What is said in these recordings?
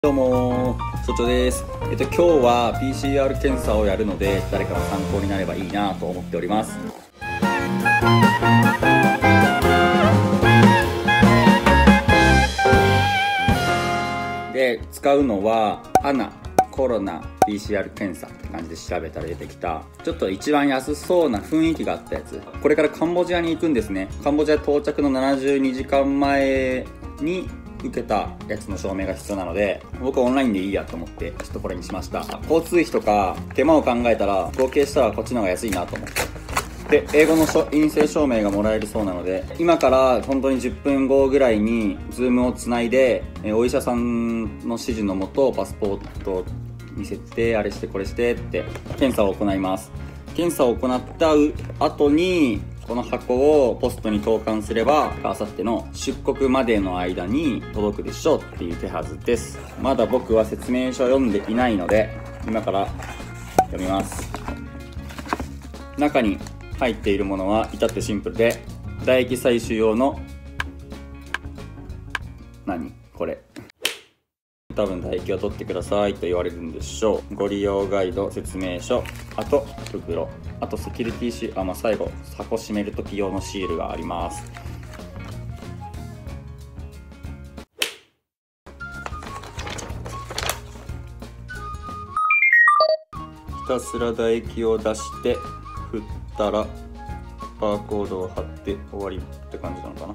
どうも所長です。今日は PCR 検査をやるので誰かの参考になればいいなと思っております。で、使うのはANAコロナ PCR 検査って感じで調べたら出てきたちょっと一番安そうな雰囲気があったやつ。これからカンボジアに行くんですね。カンボジア到着の72時間前に受けたやつの証明が必要なので、僕はオンラインでいいやと思ってちょっとこれにしました。交通費とか手間を考えたら合計したらこっちの方が安いなと思って、で英語の陰性証明がもらえるそうなので、今から本当に10分後ぐらいに Zoom をつないでお医者さんの指示のもとパスポート見せてあれしてこれしてって検査を行います。検査を行った後にこの箱をポストに投函すればあさっての出国までの間に届くでしょうっていう手はずです。まだ僕は説明書を読んでいないので今から読みます。中に入っているものは至ってシンプルで、唾液採取用のこれ多分唾液を取ってくださいと言われるんでしょう。ご利用ガイド、説明書、あと袋、あとセキュリティシール、最後箱閉める時用のシールがあります。ひたすら唾液を出して振ったらバーコードを貼って終わりって感じなのかな。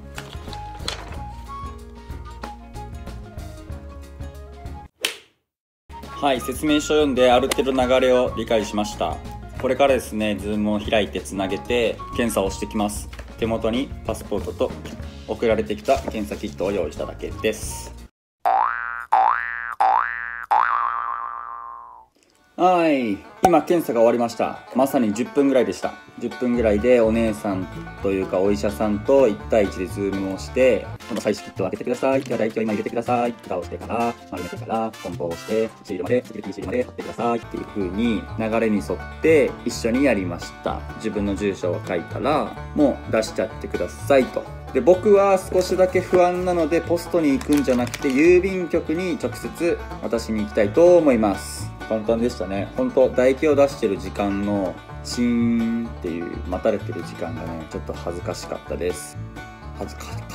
はい、説明書読んである程度流れを理解しました。これからですね、Zoom を開いてつなげて検査をしてきます。手元にパスポートと送られてきた検査キットを用意しただけです。はい、今検査が終わりました。まさに10分ぐらいでした。10分ぐらいでお姉さんというかお医者さんと1対1でズームをして、この採取キットを開けてください、では唾液を今入れてください、蓋をしてから丸めてから梱包してシールまでセキュリティシールまで貼ってくださいっていう風に流れに沿って一緒にやりました。自分の住所を書いたらもう出しちゃってくださいと。で、僕は少しだけ不安なのでポストに行くんじゃなくて郵便局に直接渡しに行きたいと思います。簡単でしたね。本当唾液を出してる時間のチーンっていう待たれてる時間がね、ちょっと恥ずかしかったです。恥ずかしかったです。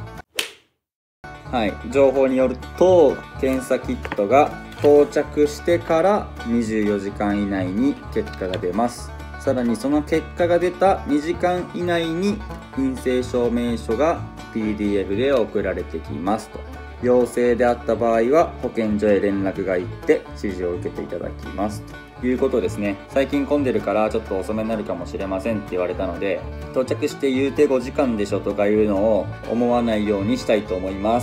はい、情報によると検査キットが到着してから24時間以内に結果が出ます。さらにその結果が出た2時間以内に陰性証明書が PDF で送られてきますと。陽性であった場合は保健所へ連絡が行って指示を受けていただきますということですね。最近混んでるからちょっと遅めになるかもしれませんって言われたので、到着して言うて5時間でしょとかいうのを思わないようにしたいと思います。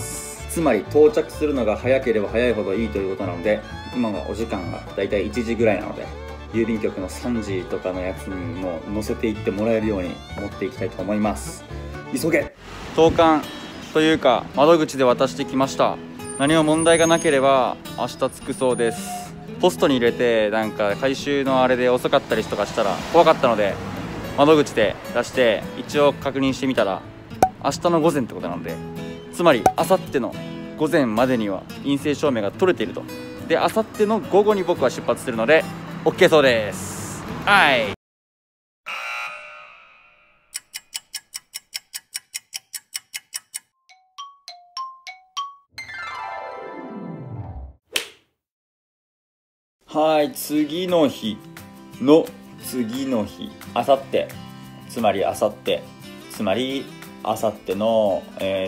つまり到着するのが早ければ早いほどいいということなので、今がお時間がだいたい1時ぐらいなので郵便局の3時とかのやつにも乗せていってもらえるように持っていきたいと思います。急げ。投函というか窓口で渡してきました。何も問題がなければ明日着くそうです。ポストに入れてなんか回収のあれで遅かったりとかしたら怖かったので窓口で出して一応確認してみたら明日の午前ってことなので、つまり明後日の午前までには陰性証明が取れていると。で、明後日の午後に僕は出発するので OK そうです。はい、はい、次の日の次の日、あさって、つまりあさってつまりあさっての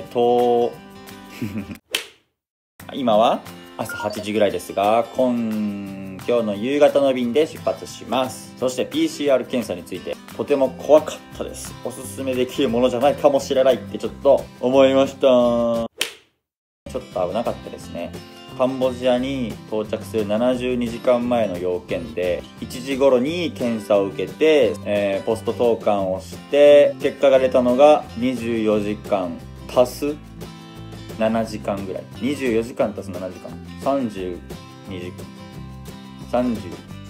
今は朝8時ぐらいですが、今日の夕方の便で出発します。そして PCR 検査についてとても怖かったです。おすすめできるものじゃないかもしれないってちょっと思いました。ちょっと危なかったですね。カンボジアに到着する72時間前の要件で1時頃に検査を受けて、ポスト投函をして結果が出たのが24時間足す7時間ぐらい。24時間足す7時間32時間30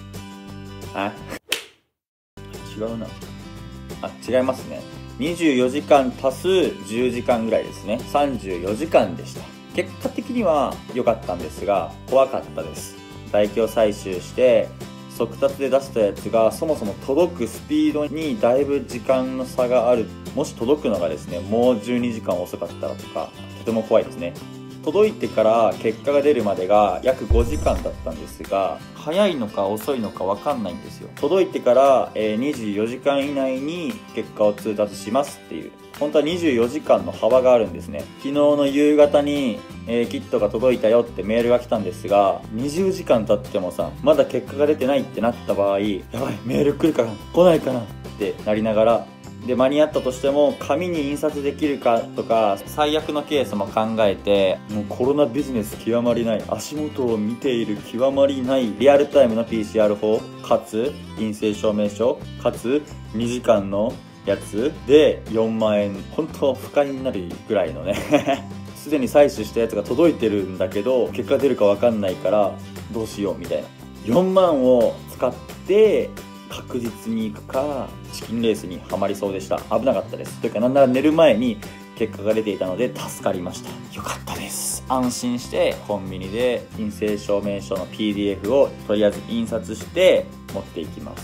違うな。違いますね。24時間足す10時間ぐらいですね。34時間でした。 結果的には良かったんですが怖かったです。唾液を採取して速達で出したやつがそもそも届くスピードにだいぶ時間の差がある。もし届くのがですねもう12時間遅かったらとかとても怖いですね。届いてから結果が出るまでが約5時間だったんですが、早いのか遅いのか分かんないんですよ。届いてから24時間以内に結果を通達しますっていう、本当は24時間の幅があるんですね。昨日の夕方に、キットが届いたよってメールが来たんですが、20時間経ってもさまだ結果が出てないってなった場合、やばいメール来るかな来ないかなってなりながら、で間に合ったとしても紙に印刷できるかとか最悪のケースも考えて、もうコロナビジネス極まりない、足元を見ている極まりないリアルタイムの PCR 法かつ陰性証明書かつ2時間のやつで4万円、本当不快になるぐらいのねすでに採取したやつが届いてるんだけど結果出るか分かんないからどうしようみたいな。4万を使って確実に行くかチキンレースにはまりそうでした。危なかったです。というかなんなら寝る前に結果が出ていたので助かりました。よかったです。安心してコンビニで陰性証明書の PDF をとりあえず印刷して持っていきます。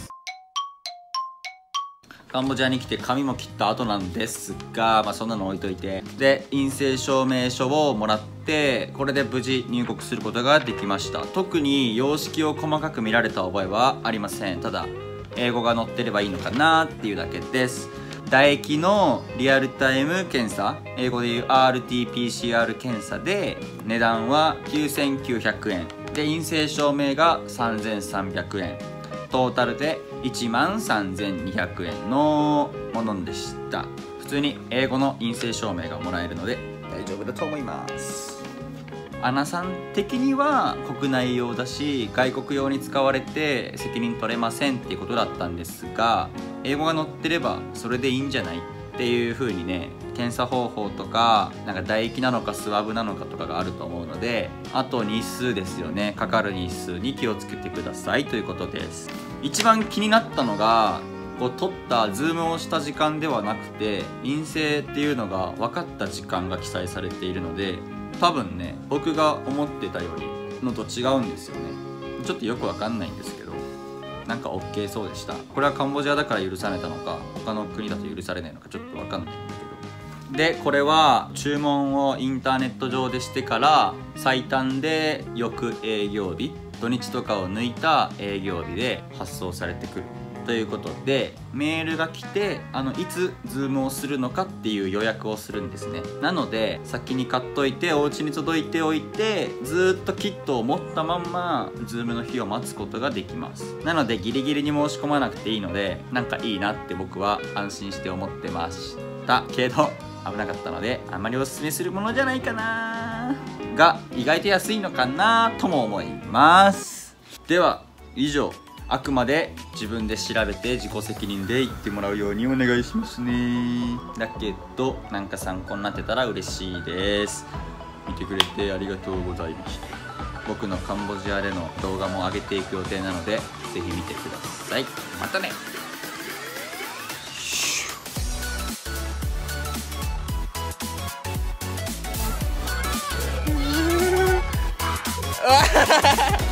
カンボジアに来て髪も切った後なんですが、そんなの置いといて、で陰性証明書をもらって、これで無事入国することができました。特に様式を細かく見られた覚えはありません。ただ英語が載ってればいいのかなっていうだけです。唾液のリアルタイム検査、英語でいう RT-PCR 検査で値段は9900円で、陰性証明が3300円、トータルで13200円のものでした。普通に英語の陰性証明がもらえるので大丈夫だと思います。アナさん的には国内用だし外国用に使われて責任取れませんっていうことだったんですが、英語が載ってればそれでいいんじゃないっていう風にね、検査方法とかなんか唾液なのかスワブなのかとかがあると思うので、あと日数ですよね、かかる日数に気をつけてくださいということです。一番気になったのがこう撮ったズームをした時間ではなくて、陰性っていうのが分かった時間が記載されているので、多分ね僕が思ってたよりのと違うんですよね。ちょっとよくわかんないんですけど、なんか OK そうでした。これはカンボジアだから許されたのか他の国だと許されないのかちょっとわかんないんだけど、でこれは注文をインターネット上でしてから最短で翌営業日、土日とかを抜いた営業日で発送されてくるということで、メールが来ていつズームをするのかっていう予約をするんですね。なので先に買っといてお家に届いておいて、ずっとキットを持ったまんまズームの日を待つことができます。なのでギリギリに申し込まなくていいので、なんかいいなって僕は安心して思ってましたけど、危なかったのであんまりおすすめするものじゃないかなが、意外と安いのかなとも思います。では以上、あくまで自分で調べて自己責任で言ってもらうようにお願いしますね。だけどなんか参考になってたら嬉しいです。見てくれてありがとうございました。僕のカンボジアでの動画も上げていく予定なのでぜひ見てください。またね。 あ